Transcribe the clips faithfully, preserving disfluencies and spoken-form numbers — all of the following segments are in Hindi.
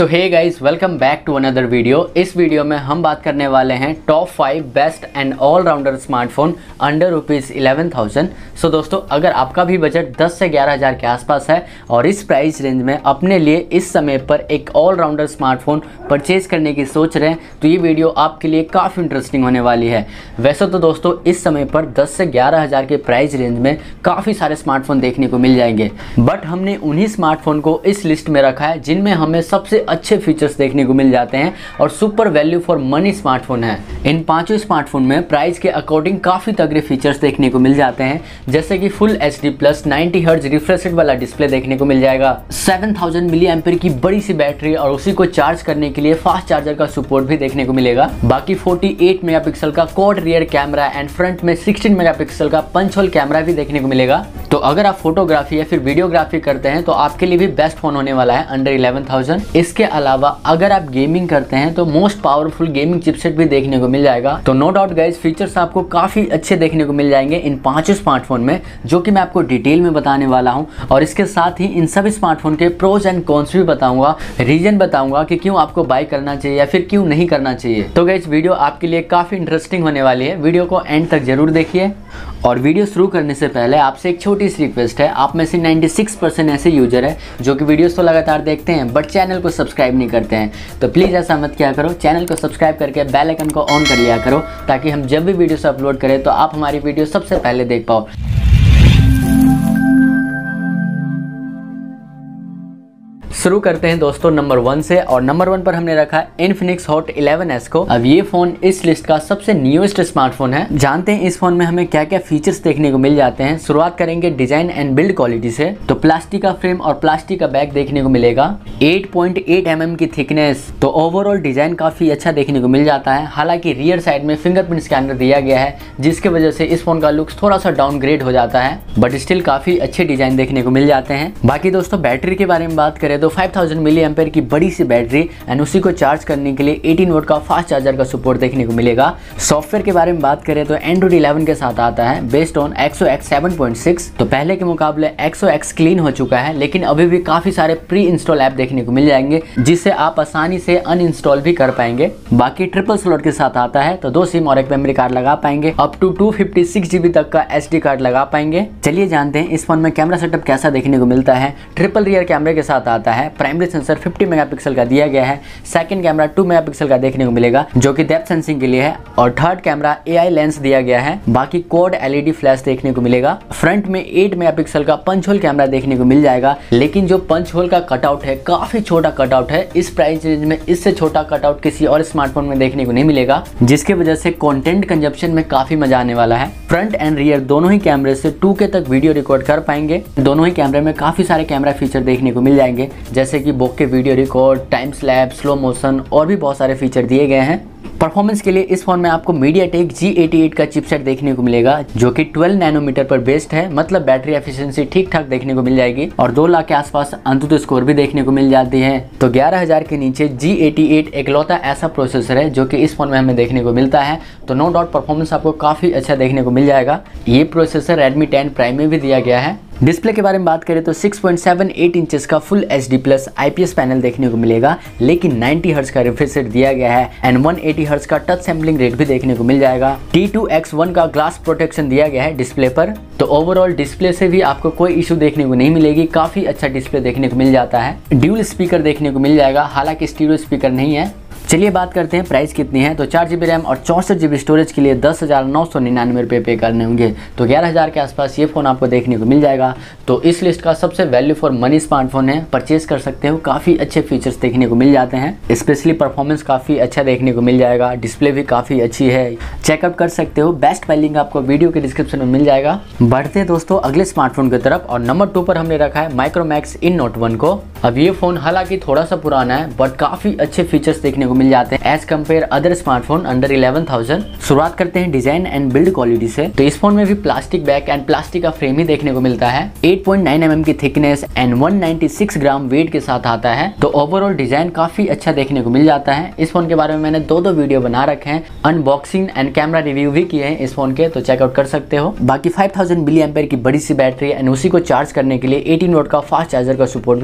So hey guys, welcome back to another video. इस वीडियो में हम बात करने वाले हैं top five best and allrounder smartphone under rupees eleven thousand. So दोस्तों, अगर आपका भी बजट दस से ग्यारह हज़ार के आसपास है और इस प्राइस रेंज में अपने लिए इस समय पर एक ऑलराउंडर स्मार्टफोन परचेज करने की सोच रहे हैं तो ये वीडियो आपके लिए काफ़ी इंटरेस्टिंग होने वाली है। वैसे तो दोस्तों, इस समय पर दस से ग्यारह हज़ार के प्राइस रेंज में काफ़ी सारे स्मार्टफोन देखने को मिल जाएंगे, बट हमने उन्हीं स्मार्टफोन को इस लिस्ट में रखा है जिनमें हमें सबसे अच्छे फीचर्स देखने को मिल जाते हैं और super value for money smartphone है। इन पांचों स्मार्टफोन में प्राइस के अकॉर्डिंग काफी तगड़े फीचर्स देखने को मिल जाते हैं, जैसे कि full H D plus ninety hertz refresh rate वाला डिस्प्ले देखने को मिल जाएगा, सेवन थाउजेंड मिली एम्पियर की बड़ी सी बैटरी और उसी को चार्ज करने के लिए फास्ट चार्जर का सपोर्ट भी देखने को मिलेगा। बाकी फोर्टी एट मेगापिक्सल का quad rear camera and front में सिक्सटीन मेगापिक्सल का पंच होल कैमरा भी देखने को मिलेगा। तो अगर आप फोटोग्राफी या फिर वीडियोग्राफी करते हैं तो आपके लिए भी बेस्ट फोन होने वाला है अंडर इलेवन थाउजेंड। इसके अलावा अगर आप गेमिंग करते हैं तो मोस्ट पावरफुल गेमिंग चिपसेट भी देखने को मिल जाएगा। तो नो डाउट गाइस, फीचर्स आपको काफी अच्छे देखने को मिल जाएंगे इन पांचों स्मार्टफोन में, जो कि मैं आपको डिटेल में बताने वाला हूं। और इसके साथ ही इन सभी स्मार्टफोन के प्रोज एंड कॉन्स भी बताऊंगा, रीजन बताऊंगा कि क्यों आपको बाय करना चाहिए या फिर क्यों नहीं करना चाहिए। तो गाइस, वीडियो आपके लिए काफी इंटरेस्टिंग होने वाली है, वीडियो को एंड तक जरूर देखिए। और वीडियो शुरू करने से पहले आपसे एक छोटी सी रिक्वेस्ट है, आप में से छियानवे परसेंट ऐसे यूजर है जो कि वीडियोस तो लगातार देखते हैं बट चैनल को सब्सक्राइब नहीं करते हैं, तो प्लीज़ ऐसा मत किया करो। चैनल को सब्सक्राइब करके बेल आइकन को ऑन कर लिया करो ताकि हम जब भी वीडियोस अपलोड करें तो आप हमारी वीडियो सबसे पहले देख पाओ। शुरू करते हैं दोस्तों नंबर वन से, और नंबर वन पर हमने रखा है इन्फिनिक्स हॉट इलेवन एस को। अब ये फोन इस लिस्ट का सबसे न्यूएस्ट स्मार्टफोन है। जानते हैं इस फोन में हमें क्या क्या फीचर्स देखने को मिल जाते हैं। शुरुआत करेंगे डिजाइन एंड बिल्ड क्वालिटी से। तो प्लास्टिक का फ्रेम और प्लास्टिक का बैक देखने को मिलेगा, eight point eight M M की थिकनेस। तो ओवरऑल डिजाइन काफी अच्छा देखने को मिल जाता है। हालांकि रियर साइड में फिंगरप्रिंट स्कैनर दिया गया है जिसकी वजह से इस फोन का लुक्स थोड़ा सा डाउनग्रेड हो जाता है, बट स्टिल काफी अच्छे डिजाइन देखने को मिल जाते हैं। बाकी दोस्तों, बैटरी के बारे में बात करें तो फाइव थाउजेंड मिली एम्पेयर की बड़ी सी बैटरी एंड उसी को चार्ज करने के लिए एटीन वोल्ट का फास्ट चार्जर का सपोर्ट देखने को मिलेगा। सॉफ्टवेयर के बारे में बात करें तो एंड्रॉइड इलेवन के साथ आता है based on X O X seven point six. तो पहले के मुकाबले एक्स ओ एक्स क्लीन हो चुका है, लेकिन अभी भी काफी सारे प्री इंस्टॉल ऐप देखने को मिल जाएंगे जिससे आप आसानी से अनइंस्टॉल भी कर पाएंगे। बाकी ट्रिपल स्लॉट के साथ आता है, तो दो सिम और एक मेमोरी कार्ड लगा पाएंगे, up to two fifty six GB तक का एस डी कार्ड लगा पाएंगे। चलिए जानते हैं इस फोन में कैमरा सेटअप कैसा देखने को मिलता है। ट्रिपल रियर कैमरे के साथ आता है, प्राइमरी सेंसर फिफ्टी मेगापिक्सल का दिया गया है, सेकंड कैमरा टू मेगापिक्सल का देखने को मिलेगा जो कि डेप्थ सेंसिंग के लिए है, और थर्ड कैमरा एआई लेंस दिया गया है। बाकी क्वाड एलईडी फ्लैश देखने को मिलेगा। फ्रंट में एट मेगापिक्सल का पंच होल कैमरा देखने को मिल जाएगा, लेकिन जो पंच होल का कटआउट है काफी छोटा कटआउट है। इस प्राइस रेंज में इससे छोटा कटआउट किसी और स्मार्टफोन में देखने को नहीं मिलेगा, जिसकी वजह से कंटेंट कंजप्शन में काफी मजा आने वाला है। फ्रंट एंड रियर दोनों ही कैमरे से टू के तक वीडियो रिकॉर्ड कर पाएंगे। दोनों ही कैमरे में काफी सारे कैमरा फीचर देखने को मिल जाएंगे, जैसे कि बोके वीडियो रिकॉर्ड, टाइम स्लैप, स्लो मोशन और भी बहुत सारे फीचर दिए गए हैं। परफॉर्मेंस के लिए इस फोन में आपको मीडियाटेक जी एटी एट का चिपसेट देखने को मिलेगा जो कि ट्वेल्व नैनोमीटर पर बेस्ड है, मतलब बैटरी एफिशिएंसी ठीक ठाक देखने को मिल जाएगी और दो लाख के आसपास अंतुतु स्कोर भी देखने को मिल जाती है। तो ग्यारह हज़ार के नीचे जी एटी एट एकलौता ऐसा प्रोसेसर है जो कि इस फोन में हमें देखने को मिलता है। तो नो डाउट परफॉर्मेंस आपको काफी अच्छा देखने को मिल जाएगा। ये प्रोसेसर रेडमी टेन प्राइम में भी दिया गया है। डिस्प्ले के बारे में बात करें तो six point seven eight inches का full H D plus IPS panel देखने को मिलेगा, लेकिन नाइंटी हर्ट्ज का रिफ्रेश रेट दिया गया है एंड वन एटी हर्ट्ज का टच सैंपलिंग रेट भी देखने को मिल जाएगा। टी टू एक्स वन का ग्लास प्रोटेक्शन दिया गया है डिस्प्ले पर। तो ओवरऑल डिस्प्ले से भी आपको कोई इशू देखने को नहीं मिलेगी, काफी अच्छा डिस्प्ले देखने को मिल जाता है। ड्यूल स्पीकर देखने को मिल जाएगा, हालांकि स्टीरियो स्पीकर नहीं है। चलिए बात करते हैं प्राइस कितनी है। तो चार जीबी रैम और चौंसठ जीबी स्टोरेज के लिए दस हज़ार नौ सौ निन्यानवे रुपये पे करने होंगे, तो ग्यारह हज़ार के आसपास ये फ़ोन आपको देखने को मिल जाएगा। तो इस लिस्ट का सबसे वैल्यू फॉर मनी स्मार्टफोन है, परचेज कर सकते हो। काफ़ी अच्छे फीचर्स देखने को मिल जाते हैं, स्पेशली परफॉर्मेंस काफ़ी अच्छा देखने को मिल जाएगा, डिस्प्ले भी काफ़ी अच्छी है, चेकआउट कर सकते हो। बेस्ट फाइल लिंक आपको वीडियो के डिस्क्रिप्शन में मिल जाएगा। बढ़ते हैं दोस्तों अगले स्मार्टफोन की तरफ, और नंबर टू पर हमने रखा है माइक्रोमैक्स इन नोट वन को। अब ये फ़ोन हालांकि थोड़ा सा पुराना है बट काफ़ी अच्छे फीचर्स देखने को मिल जाते हैं as compare other smartphone under eleven thousand. शुरुआत करते हैं डिजाइन एंड बिल्ड क्वालिटी से। तो इस फोन में भी प्लास्टिक बैक एंड प्लास्टिक का फ्रेम ही देखने को मिलता है। Eight point nine M M की thickness and one ninety six gram weight के साथ आता है। तो ओवरऑल डिजाइन काफी अच्छा देखने को मिल जाता है। इस फोन के बारे में मैंने दो दो वीडियो बना रखे हैं, अनबॉक्सिंग एंड कैमरा रिव्यू भी किए हैं इस फोन के, तो चेकआउट कर सकते हो। बाकी फाइव थाउजेंड मिली एम्पेयर की बड़ी सी बैटरी एंड उसी को चार्ज करने के लिए एटीन वोल्ट का फास्ट चार्जर का सपोर्ट भी देखने को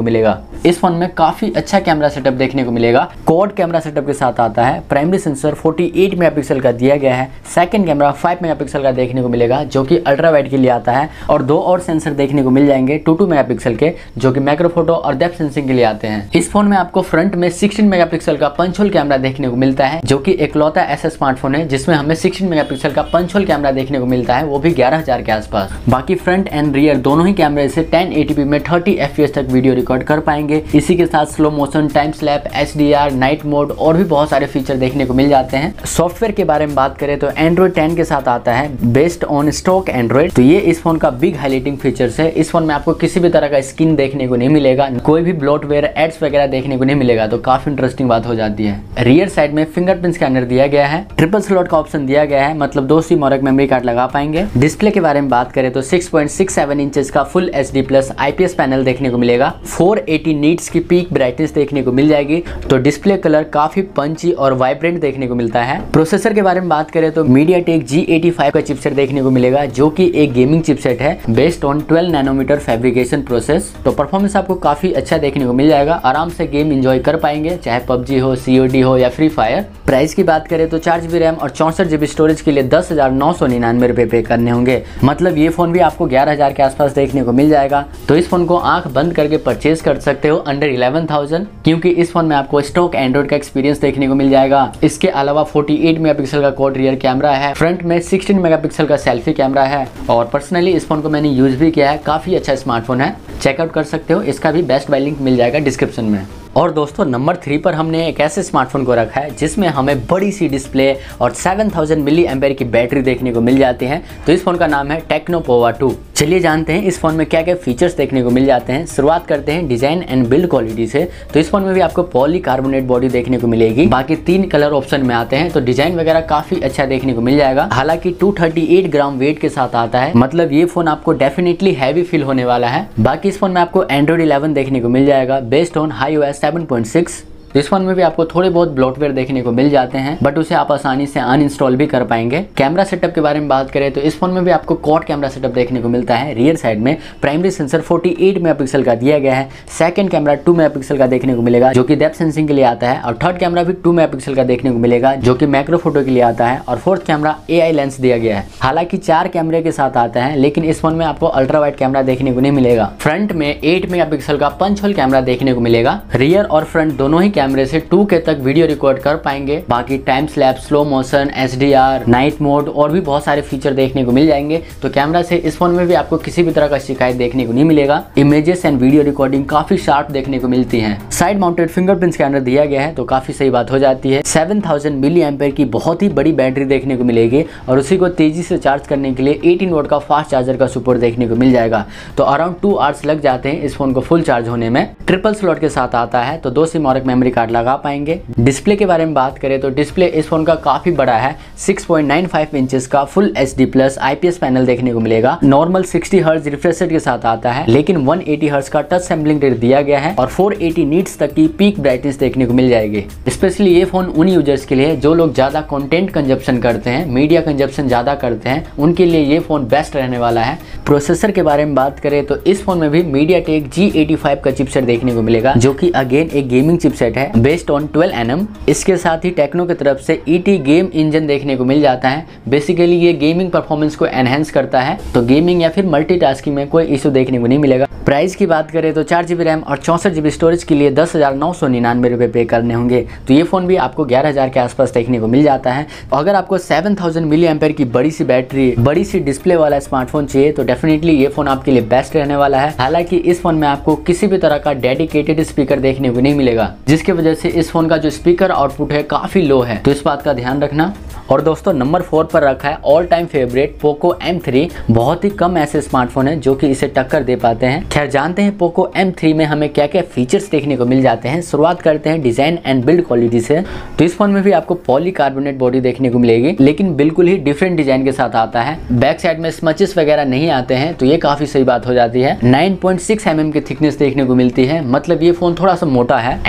मिलेगा। इस फोन में काफी अच्छा कैमरा सेटअप देखने को मिलेगा। क्वाड कैमरा सेटअप के साथ आता है। प्राइमरी सेंसर अड़तालीस मेगापिक्सल का दिया गया है। सेकंड कैमरा पाँच मेगापिक्सल का देखने को मिलेगा जो कि अल्ट्रा वाइड के लिए आता है, और दो और सेंसर देखने को मिल जाएंगे दो दो मेगापिक्सल के जो कि मैक्रो फोटो और डेप्थ सेंसिंग के लिए आते हैं। इस फोन में आपको फ्रंट में सोलह मेगापिक्सल का पंच होल कैमरा देखने को मिलता है जो कि इकलौता ऐसा स्मार्टफोन है जिसमें हमें सोलह मेगापिक्सल का पंच होल कैमरा देखने को मिलता है, वो भी ग्यारह हजार के आसपास। बाकी फ्रंट एंड रियर दोनों ही कैमरे से टेन एटी पी में तीस एफ पी एस तक वीडियो रिकॉर्ड कर पाएंगे। इसी के साथ स्लो मोशन, टाइम स्लैप, H D R, night mode और भी बहुत सारे फीचर देखने को मिल जाते हैं। सॉफ्टवेयर के बारे में बात करें तो एंड्रॉइड टेन के साथ आता है बेस्ड ऑन स्टॉक एंड्रॉइड। तो ये इस फोन का बिग हाईलाइटिंग फीचर्स है। इस फोन में आपको किसी भी तरह का स्किन देखने को नहीं मिलेगा, कोई भी ब्लोटवेयर, एड्स वगैरह देखने को नहीं मिलेगा, तो काफी इंटरेस्टिंग बात हो जाती है। रियर साइड में फिंगरप्रिंट स्कैनर दिया गया है। ट्रिपल स्लॉट का ऑप्शन दिया गया है, मतलब दो सिम और एक मेमोरी कार्ड लगा पाएंगे। डिस्प्ले के बारे में बात करें तो छह पॉइंट छह सात इंचेस का full H D plus I P S panel देखने को मिलेगा। चार सौ अस्सी नीट्स की पीक ब्राइटनेस देखने को मिल जाएगी। तो डिस्प्ले कलर काफी पंची और वाइब्रेंट देखने को मिलता है। प्रोसेसर के बारे में बात करें तो मीडियाटेक जी एटी फाइव का चिपसेट देखने को मिलेगा जो कि एक गेमिंग चिपसेट है based on twelve nanometer fabrication process. तो परफॉर्मेंस आपको काफी अच्छा देखने को मिल जाएगा। आराम से गेम एंजॉय कर पाएंगे, चाहे पबजी हो, सी ओ डी हो या फ्री फायर। प्राइस की बात करें तो चार जीबी रैम और चौसठ जीबी स्टोरेज के लिए दस हजार नौ सौ निन्यानवे रुपए पे करने होंगे। मतलब ये फोन भी आपको ग्यारह हजार के आसपास देखने को मिल जाएगा। तो इस फोन को आंख बंद करके परचेज कर सकते हो अंडर इलेवन थाउजेंड, क्योंकि इस फोन में आपको स्टॉक एंड्रॉइड का एक्सपीरियंस देखने को मिल जाएगा। इसके अलावा अड़तालीस मेगापिक्सल का क्वाड रियर कैमरा है। फ्रंट में सोलह मेगापिक्सल का सेल्फी कैमरा है, और पर्सनली इस फोन को मैंने यूज भी किया है। काफी अच्छा स्मार्टफोन है, चेकआउट कर सकते हो। इसका भी बेस्ट बाय लिंक मिल जाएगा डिस्क्रिप्शन में। और दोस्तों नंबर थ्री पर हमने एक ऐसे स्मार्टफोन को रखा है जिसमें हमें बड़ी सी डिस्प्ले और सात हज़ार मिली एम्पेयर की बैटरी देखने को मिल जाती है। तो इस फोन का नाम है टेक्नो पोवा टू। चलिए जानते हैं इस फोन में क्या क्या फीचर्स देखने को मिल जाते हैं। शुरुआत करते हैं डिजाइन एंड बिल्ड क्वालिटी से। तो इस फोन में भी आपको पॉलीकार्बोनेट बॉडी देखने को मिलेगी। बाकी तीन कलर ऑप्शन में आते हैं, तो डिजाइन वगैरह काफी अच्छा देखने को मिल जाएगा। हालांकि दो सौ अड़तीस ग्राम वेट के साथ आता है, मतलब ये फोन आपको डेफिनेटली हैवी फील होने वाला है। बाकी इस फोन में आपको एंड्रॉइड इलेवन देखने को मिल जाएगा based on iOS seven point six. तो इस फोन में भी आपको थोड़े बहुत ब्लोटवेयर देखने को मिल जाते हैं, बट उसे आप आसानी से अनइंस्टॉल भी कर पाएंगे। कैमरा सेटअप के बारे में बात करें तो इस फोन में भी आपको क्वाड कैमरा सेटअप देखने को मिलता है। रियर साइड में प्राइमरी सेंसर अड़तालीस मेगापिक्सल का दिया गया है। सेकंड कैमरा दो मेगापिक्सल का देखने को मिलेगा जो कि डेप्थ सेंसिंग के लिए आता है, और थर्ड कैमरा भी दो मेगापिक्सल का देखने को मिलेगा जो कि मैक्रो फोटो के लिए आता है, और fourth camera A I lens दिया गया है। हालांकि चार कैमरे के साथ आता है, लेकिन इस फोन में आपको अल्ट्रा वाइड कैमरा देखने को नहीं मिलेगा। फ्रंट में आठ मेगापिक्सल का पंच होल कैमरा देखने को मिलेगा। रियर और फ्रंट दोनों ही कैमरे से टू के तक वीडियो रिकॉर्ड कर पाएंगे। बाकी टाइम स्लैप, slow motion, H D R, night mode और भी बहुत सारे फीचर देखने को मिल जाएंगे। तो कैमरा से इस फोन में भी आपको किसी भी तरह का शिकायत देखने को नहीं मिलेगा। इमेजेस एंड वीडियो रिकॉर्डिंग काफी शार्प देखने को मिलती है। साइड माउंटेड फिंगरप्रिंट स्कैनर दिया गया है, तो काफी सही बात हो जाती है। सेवन थाउजेंड मिली एम्पेयर की बहुत ही बड़ी बैटरी देखने को मिलेगी, और उसी को तेजी से चार्ज करने के लिए अठारह वोल्ट का फास्ट चार्जर का सपोर्ट देखने को मिल जाएगा। तो अराउंड टू आवर्स लग जाते हैं इस फोन को फुल चार्ज होने में। ट्रिपल स्लॉट के साथ आता है, तो दो सिम और एक मेमोरी कार्ड लगा पाएंगे। डिस्प्ले के बारे में बात करें तो डिस्प्ले इस फोन का काफी बड़ा है। छह पॉइंट नौ पाँच इंचेस का full H D plus I P S panel देखने को मिलेगा। नॉर्मल साठ हर्ट्ज रिफ्रेश रेट के साथ आता है, लेकिन एक सौ अस्सी हर्ट्ज का टच सैंपलिंग रेट दिया गया है, और चार सौ अस्सी नीट्स तक की पीक ब्राइटनेस देखने को मिल जाएगी। स्पेशली ये फोन उन यूजर्स के लिए जो लोग ज्यादा कंटेंट कंजप्शन करते हैं, मीडिया कंजप्शन ज्यादा करते हैं, उनके लिए ये फोन बेस्ट रहने वाला है। प्रोसेसर के बारे में बात करें तो इस फोन में भी मीडियाटेक जी एटी फाइव का चिपसेट देखने को मिलेगा जो कि अगेन एक गेमिंग चिपसेट है based on twelve N M. इसके साथ ही टेक्नो की तरफ से ई टी गेम इंजन देखने को मिल जाता है। बेसिकली ये गेमिंग परफॉर्मेंस को एनहेंस करता है, तो गेमिंग या फिर मल्टीटास्किंग में कोई इशू देखने को नहीं मिलेगा। प्राइस की बात करें तो चार जीबी रैम और चौसठ जीबी स्टोरेज के लिए दस हजार नौ सौ निन्यानवे रुपए पे करने होंगे। तो ये फोन भी आपको ग्यारह हजार के आसपास देखने को मिल जाता है। अगर आपको सेवन थाउजेंड मिली एम्पेयर की बड़ी सी बैटरी, बड़ी सी डिस्प्ले वाला स्मार्टफोन चाहिए तो डेफिनेटली ये फोन आपके लिए बेस्ट रहने वाला है। हालांकि इस फोन में आपको किसी भी तरह का डेडिकेटेड स्पीकर देखने को नहीं मिलेगा, जिसकी वजह से इस फोन का जो स्पीकर आउटपुट है काफी लो है, तो इस बात का ध्यान रखना। और दोस्तों नंबर फोर पर रखा है all time favourite Poco M three. बहुत ही कम ऐसे स्मार्टफोन है जो कि इसे टक्कर दे पाते हैं। खैर जानते हैं पोको एम थ्री में हमें क्या क्या फीचर्स देखने को मिल जाते हैं। शुरुआत करते हैं डिजाइन एंड बिल्ड क्वालिटी से। तो इस फोन में भी आपको पॉलीकार्बोनेट बॉडी देखने को मिलेगी, लेकिन बिल्कुल ही डिफरेंट डिजाइन के साथ आता है। बैक साइड में स्मचेस वगैरह नहीं आते हैं, तो ये काफी सही बात हो जाती है। Nine point six M M की थिकनेस देखने को मिलती है, मतलब ये फोन थोड़ा सा मोटा है। And one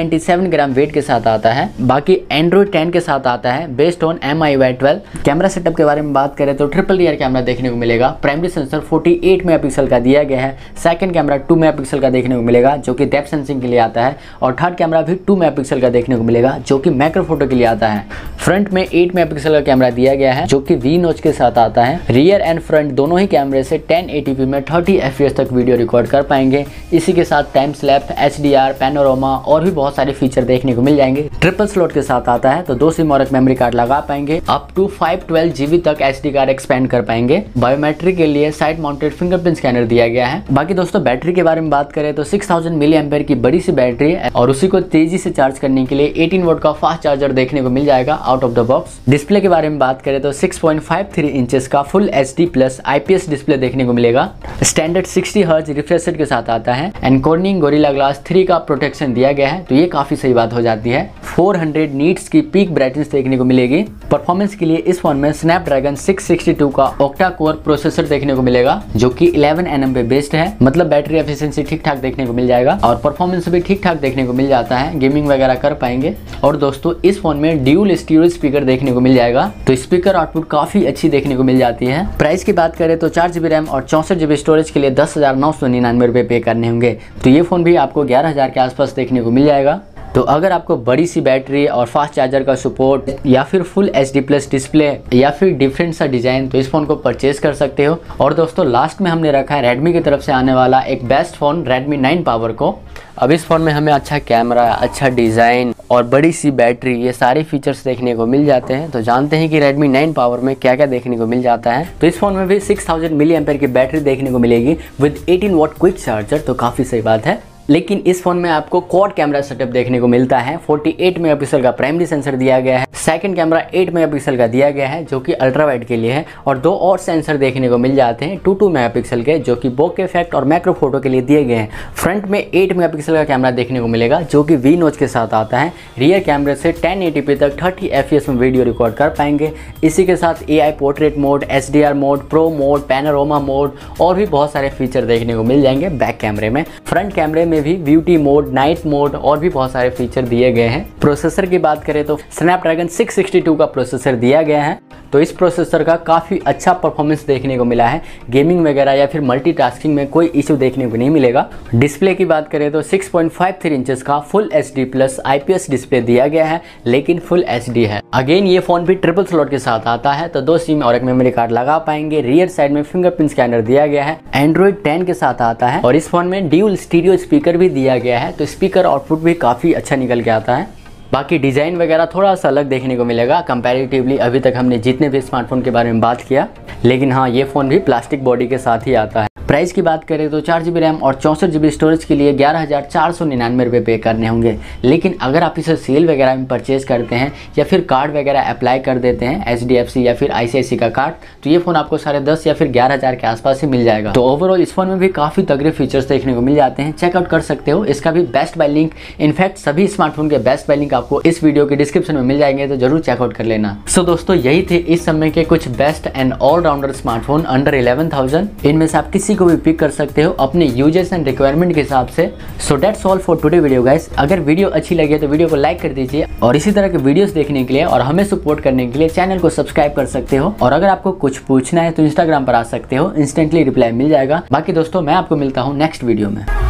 ninety seven gram weight के साथ आता है। बाकी एंड्रॉइड टेन के साथ आता है based on M I Y twelve. Camera setup के बारे में बात करें तो ट्रिपल रियर कैमरा देखने को मिलेगा। प्राइमरी सेंसर अड़तालीस मेगापिक्सल का दिया गया है। सेकंड कैमरा टू मेगापिक्सल का देखने को मिलेगा जो कि डेप्थ सेंसिंग के लिए आता है, और थर्ड कैमरा भी टू मेगापिक्सल का देखने को मिलेगा जो कि मैक्रो फोटो के लिए आता है। फ्रंट में एट मेगापिक्सल का कैमरा दिया गया है जो कि वी नॉच के साथ आता है। रियर एंड फ्रंट दोनों ही कैमरे से टेन एटी पी में थर्टी एफ पी एस तक वीडियो रिकॉर्ड कर पाएंगे। इसी के साथ टाइम स्लैप, एच डी आर, पैनोरामा और भी बहुत सारे फीचर देखने को मिल जाएंगे। ट्रिपल स्लॉट के साथ आता है तो दो सिम और एक मेमोरी कार्ड लगा पाएंगे। Up to five twelve GB तक एच डी कार्ड एक्सपेंड कर पाएंगे। बायोमेट्रिक के लिए साइड माउंटेड फिंगरप्रिंट स्कैनर दिया गया है। बाकी दोस्तों बैटरी के बारे में बात करें तो सिक्स थाउजेंड मिली एम्पेयर की बड़ी सी बैटरी है और उसी को तेजी से चार्ज करने के लिए एटीन वोल्ट का फास्ट चार्जर देखने को मिल जाएगा out of the box. Display के बारे में बात करें तो six point five three inches का full H D plus I P S display देखने को मिलेगा। Standard sixty hertz refresh rate के साथ आता है and Corning Gorilla glass three का प्रोटेक्शन दिया गया है तो ये काफी सही बात हो जाती है। फोर हंड्रेड नीट्स की पीक ब्राइटनेस देखने को मिलेगी। परफॉर्मेंस के लिए इस फोन में स्नैपड्रैगन सिक्स सिक्सटी टू का ऑक्टा कोर प्रोसेसर देखने को मिलेगा जो कि इलेवन एन एम पे बेस्ड है। मतलब बैटरी एफिशिएंसी ठीक ठाक देखने को मिल जाएगा और परफॉर्मेंस भी ठीक ठाक देखने को मिल जाता है। गेमिंग वगैरह कर पाएंगे। और दोस्तों इस फोन में ड्यूल स्टीरियो स्पीकर देखने को मिल जाएगा तो स्पीकर आउटपुट काफी अच्छी देखने को मिल जाती है। प्राइस की बात करें तो चार जीबी रैम और चौसठ जीबी स्टोरेज के लिए दस हजार नौ सौ निन्यानवे रुपए पे करने होंगे तो ये फोन भी आपको ग्यारह हजार के आसपास देखने को मिल जाएगा। तो अगर आपको बड़ी सी बैटरी और फास्ट चार्जर का सपोर्ट या फिर full H D plus display या फिर डिफरेंट सा डिजाइन तो इस फोन को परचेज कर सकते हो। और दोस्तों लास्ट में हमने रखा है रेडमी की तरफ से आने वाला एक best phone Redmi nine power को। अब इस फोन में हमें अच्छा कैमरा, अच्छा डिजाइन और बड़ी सी बैटरी ये सारे फीचर्स देखने को मिल जाते हैं। तो जानते हैं कि रेडमी नाइन पावर में क्या क्या देखने को मिल जाता है। तो इस फोन में भी सिक्स थाउजेंड मिली एम्पेयर की बैटरी देखने को मिलेगी with eighteen watt quick charger तो काफी सही बात है। लेकिन इस फोन में आपको क्वाड कैमरा सेटअप देखने को मिलता है। अड़तालीस मेगापिक्सल का प्राइमरी सेंसर दिया गया है। सेकंड कैमरा एट मेगापिक्सल का दिया गया है जो कि अल्ट्रा वाइड के लिए है और दो और सेंसर देखने को मिल जाते हैं टू टू मेगापिक्सल के जो कि बोके इफेक्ट और मैक्रो फोटो के लिए दिए गए हैं। फ्रंट में एट मेगापिक्सल का कैमरा देखने को मिलेगा जो कि वी नॉच के साथ आता है। रियर कैमरे से टेन एटी पी तक थर्टी एफ पी एस में वीडियो रिकॉर्ड कर पाएंगे। इसी के साथ A I portrait mode, H D R mode, pro mode, panorama mode और भी बहुत सारे फीचर देखने को मिल जाएंगे बैक कैमरे में। फ्रंट कैमरे में भी ब्यूटी मोड, नाइट मोड और भी बहुत सारे फीचर दिए गए हैं। प्रोसेसर की बात करें तो स्नैपड्रैगन सिक्स सिक्सटी टू का प्रोसेसर दिया गया है तो इस प्रोसेसर का काफ़ी अच्छा परफॉर्मेंस देखने को मिला है। गेमिंग वगैरह या फिर मल्टीटास्किंग में कोई इशू देखने को नहीं मिलेगा। डिस्प्ले की बात करें तो six point five three inches का full H D plus I P S display दिया गया है लेकिन फुल एच डी है। अगेन ये फोन भी ट्रिपल स्लॉट के साथ आता है तो दो सिम और एक मेमोरी कार्ड लगा पाएंगे। रियर साइड में फिंगरप्रिंट स्कैनर दिया गया है। एंड्रॉइड टेन के साथ आता है और इस फोन में ड्यूल स्टीरियो स्पीकर भी दिया गया है तो स्पीकर आउटपुट भी काफ़ी अच्छा निकल के आता है। बाकी डिज़ाइन वगैरह थोड़ा सा अलग देखने को मिलेगा कंपैरेटिवली अभी तक हमने जितने भी स्मार्टफोन के बारे में बात किया। लेकिन हाँ ये फ़ोन भी प्लास्टिक बॉडी के साथ ही आता है। प्राइस की बात करें तो चार जीबी रैम और चौंसठ जीबी स्टोरेज के लिए ग्यारह हज़ार चार सौ निन्यानवे रुपये पे करने होंगे। लेकिन अगर आप इसे सेल वगैरह में परचेज करते हैं या फिर कार्ड वगैरह अप्लाई कर देते हैं एच डी एफ सी या फिर आई सी आई सी का कार्ड तो ये फ़ोन आपको साढ़े दस या फिर ग्यारह हज़ार के आसपास ही मिल जाएगा। तो ओवरऑल इस फोन में भी काफ़ी तगड़े फीचर्स देखने को मिल जाते हैं। चेकआउट कर सकते हो इसका भी बेस्ट बाय लिंक। इनफैक्ट सभी स्मार्टफोन के बेस्ट बाय लिंक आपको इस वीडियो के डिस्क्रिप्शन में मिल जाएंगे तो जरूर चेकआउट कर लेना। सो so, दोस्तों यही थे इस समय के कुछ best and allrounder smartphone under eleven thousand. इनमें से आप किसी को भी पिक कर सकते हो अपने यूजर्स एंड रिक्वायरमेंट के हिसाब से। So that's all for today video guys. अगर वीडियो अच्छी लगे तो वीडियो को लाइक कर दीजिए और इसी तरह के वीडियोस देखने के लिए और हमें सपोर्ट करने के लिए चैनल को सब्सक्राइब कर सकते हो। और अगर आपको कुछ पूछना है तो इंस्टाग्राम पर आ सकते हो, इंस्टेंटली रिप्लाई मिल जाएगा। बाकी दोस्तों मैं आपको मिलता हूँ नेक्स्ट वीडियो में।